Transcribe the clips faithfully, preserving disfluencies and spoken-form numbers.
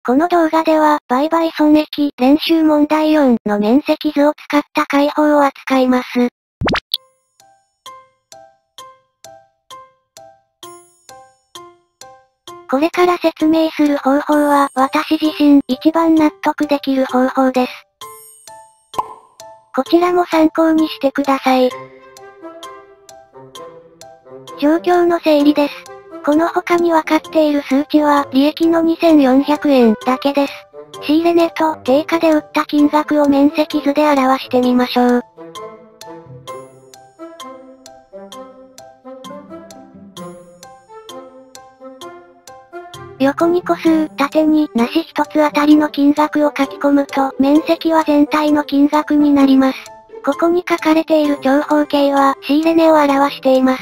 この動画では、売買損益、練習問題よんの面積図を使った解法を扱います。これから説明する方法は、私自身、一番納得できる方法です。こちらも参考にしてください。状況の整理です。この他に分かっている数値は、利益のにせんよんひゃくえんだけです。仕入れ値と定価で売った金額を面積図で表してみましょう。横に個数、縦に梨一つあたりの金額を書き込むと、面積は全体の金額になります。ここに書かれている長方形は、仕入れ値を表しています。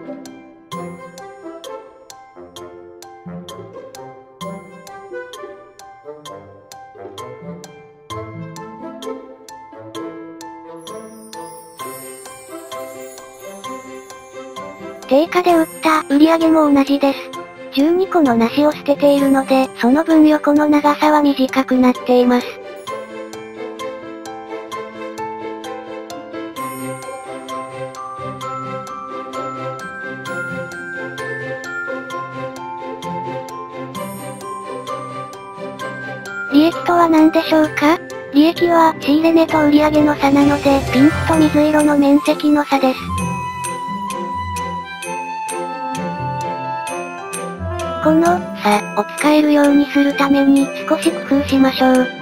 定価で売った売上も同じです。じゅうにこの梨を捨てているので、その分横の長さは短くなっています。利益とは何でしょうか？利益は仕入れ値と売上の差なので、ピンクと水色の面積の差です。この差を使えるようにするために少し工夫しましょう。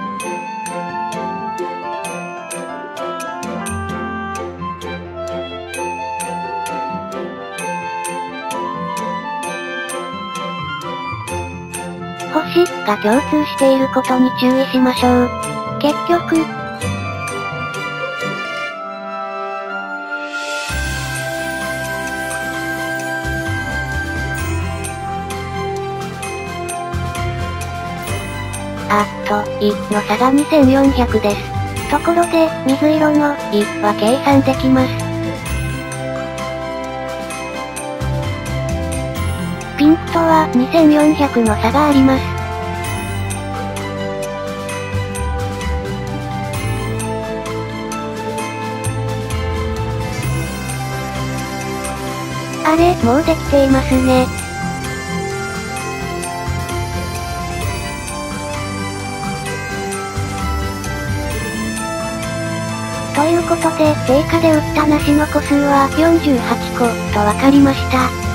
星が共通していることに注意しましょう。結局、あ、と、いの差がにせんよんひゃくです。ところで、水色のいは計算できます。ピンクとはにせんよんひゃくの差があります。あれ、もうできていますね。ということで、定価で売った梨の個数はよんじゅうはちことわかりました。